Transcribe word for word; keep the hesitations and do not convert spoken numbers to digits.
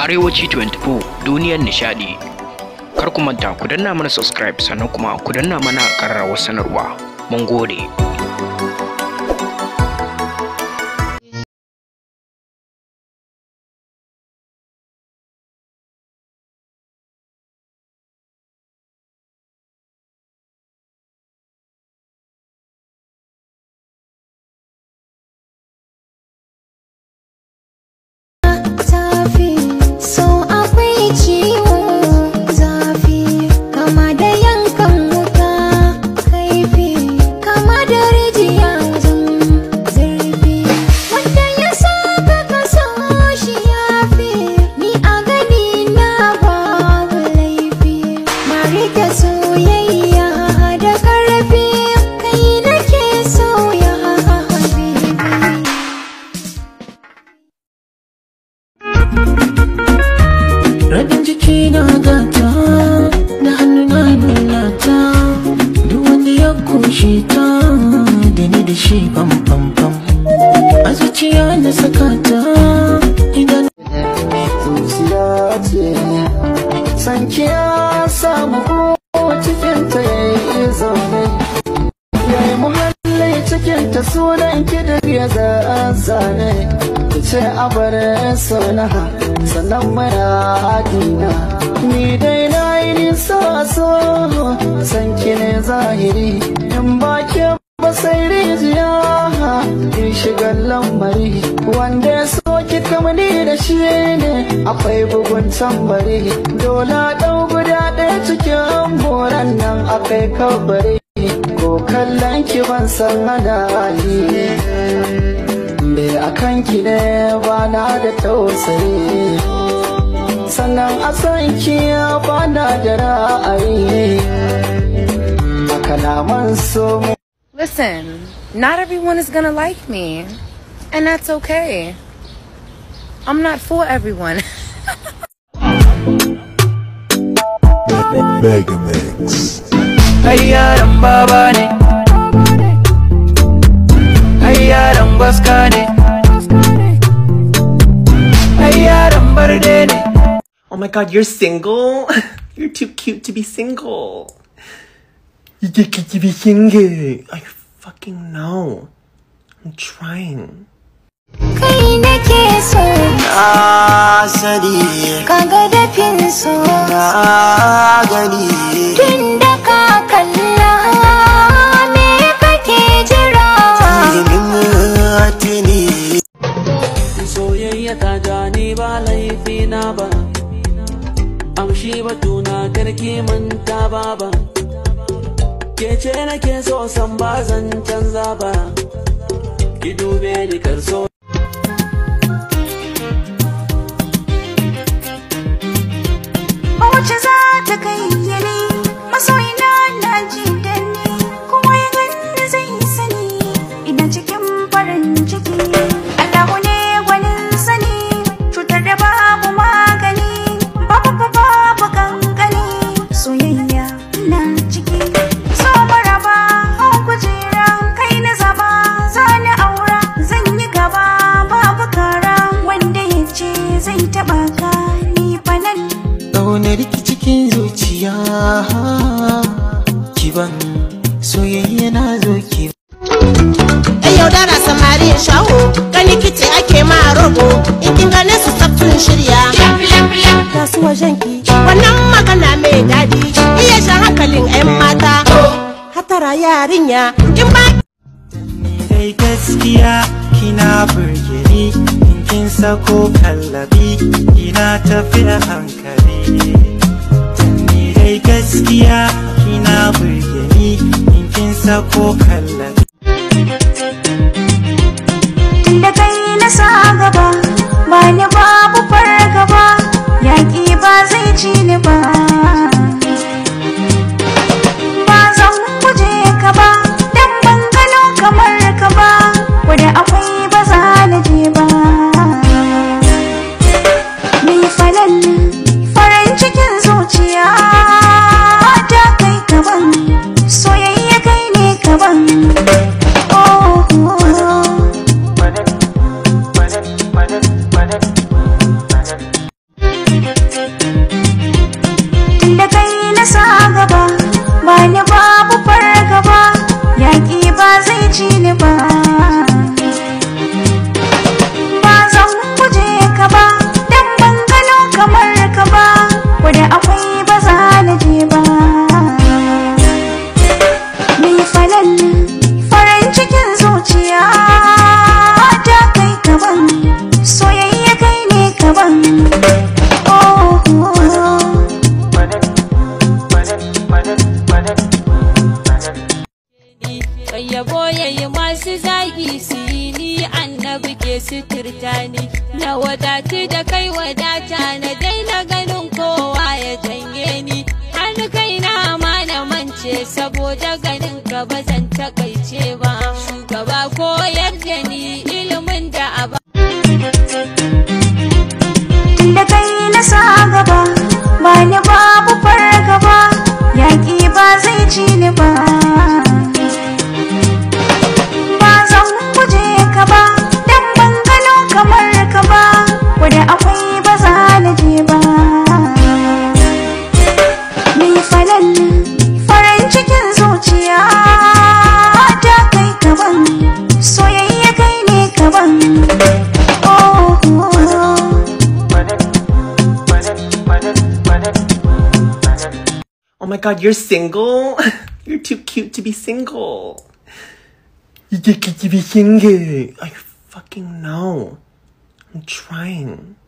Arewaci twenty-four duniyar nishadi. Kar ku manta ku danna mana subscribe sannan kuma ku danna mana ƙararrawar sanarwa. Mun gode. Rabin jiki na gata, da hannu na nunata, duk wanda ya kushe ta, da ni da shi pam pam pam. A zuciya na sakata, idan zuciya ce, sanki ya samu ko cikin ta yayi zaune. Yayi muhalli cikin ta sunan ki da ya ga zane. Ce a bar sona sannan mara adina ni dai na yi nisa so san ki ne zahiri in ba ke ba sai rijiya in shiga lamari wanda ya so ki kamani da shi ne akwai bugun tambari dole ɗau guda ɗaya cikin boran nan akai kabari ko kallon ki ban san hana hali be akan ki ne ba na da tausayi sannan a san ki ba na da ra'ayi kalaman so. Listen, not everyone is gonna like me, and that's okay. I'm not for everyone. Mega Mix. Ai yaran baba ne, ai yaran baska ne, ai yaran barde ne. Oh my god, you're single? You're too cute to be single. You're too cute to be single. I fucking know. I'm trying. Kai nake so Na sani kaga dafin so na gani tun da ka kalla me kake jira ilimin tuni soyayya ta jani ba laifi na ba amshi batuna karki manta ba ba ke ce nake so san ba zan canza ba ki dube ni karso. Wace za ta kai ni masoyina na ji da ni kuma ya gani zai sani ina cikin farin ciki Allahu ne gwanin sani cutar da babu magani babu babu kankani soyayya na ciki so maraba hau kujera kai na zaba zani aura zan yi gaba babu kara wanda ya ce zai taba ka ni fanan Ƙaunar ki cikin zuciya kiban soyayya na zo ki. Ai yaudara samari shaho gani kice ake ma rogo in kin gane su sabtun shirya kasuwa janki wannan magana mai dadi iya shan hankalin ƴan mata hatara yarinya in ba Ni dai gaskiya kina burge ni in kin sako kallabi ina tafi a hankali. Ni dai gaskiya kina burge ni in kin sako kallabi. tunda kai na sa gaba ba ni babu fargaba yaƙi ba zai ci ni ba ba zan guje ka ba dan ban gano kamar ka ba wanda akwai ba za na je ba ni falal farin cikin zuciya ta kai kaban soyayya kai ne kaban oh, oh, oh. azurta ni, na wadati da kai wadata, na daina ganin kowa ya janye ni, har kai na ma na mance, saboda ganin ka ba zan takaice ba. Shugaba koyar da ni ilimin da aba. Tunda kai na sa gaba, ba ni babu fargaba, yaƙi ba zai ci ni ba. Ba zan guje ka ba, dan ban gano kamar ka ba, wanda akwai ba za na je ba. Ni falal farin cikin zuciya ta kai kaban, soyayya kai ne kaban. Oh my god, you're single? You're too cute to be single. You're too cute to be single. I fucking know. I'm trying.